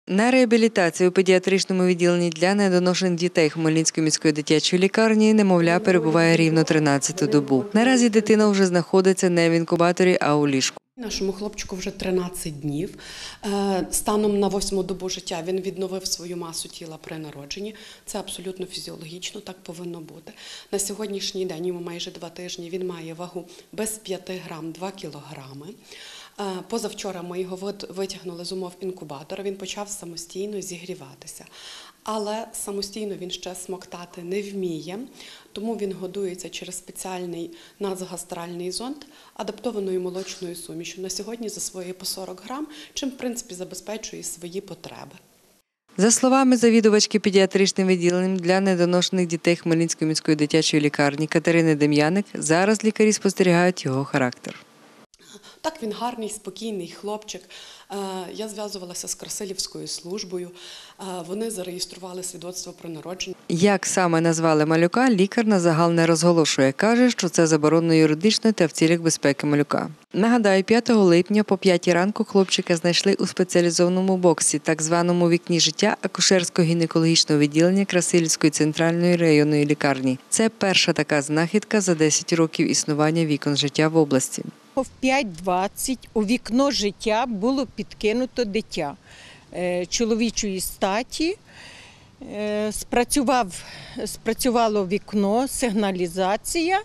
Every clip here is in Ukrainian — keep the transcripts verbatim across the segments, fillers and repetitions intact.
На реабілітації у педіатричному відділенні для недоношених дітей Хмельницької міської дитячої лікарні немовля перебуває рівно тринадцяту добу. Наразі дитина вже знаходиться не в інкубаторі, а у ліжку. Нашому хлопчику вже тринадцять днів. Станом на восьму добу життя він відновив свою масу тіла при народженні. Це абсолютно фізіологічно, так повинно бути. На сьогоднішній день, йому майже два тижні, він має вагу без п'яти грам, два кілограми. Позавчора ми його витягнули з умов інкубатора, він почав самостійно зігріватися. Але самостійно він ще смоктати не вміє, тому він годується через спеціальний назогастральний зонд адаптованою молочною сумішю. На сьогодні засвоює по сорок грам, чим, в принципі, забезпечує свої потреби. За словами завідувачки педіатричним відділенням для недоношених дітей Хмельницької міської дитячої лікарні Катерини Дем'яник, зараз лікарі спостерігають його характер. Так, він гарний, спокійний хлопчик. Я зв'язувалася з Красилівською службою. Вони зареєстрували свідоцтво про народження. Як саме назвали малюка, лікар на загал не розголошує. Каже, що це заборонено юридично та в цілях безпеки малюка. Нагадаю, п'ятого липня по п'ятій ранку хлопчика знайшли у спеціалізованому боксі, так званому вікні життя акушерсько-гінекологічного відділення Красилівської центральної районної лікарні. Це перша така знахідка за десять років існування вікон життя в області. В п'ять двадцять у вікно життя було підкинуто дитя чоловічої статі. Спрацював, спрацювало вікно, сигналізація.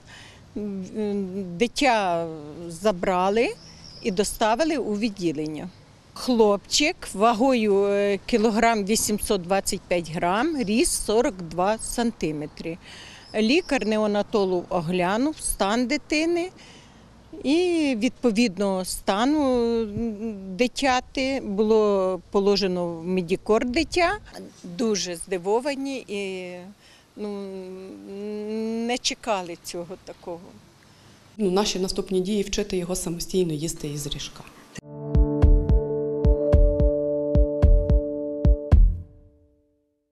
Дитя забрали і доставили у відділення. Хлопчик вагою кілограм вісімсот двадцять п'ять грам, ріст сорок два сантиметри. Лікар-неонатолог оглянув стан дитини. І відповідно стану дитяти було положено в медикор дитя. Дуже здивовані і ну, не чекали цього такого. Ну, наші наступні дії – вчити його самостійно їсти із ріжка.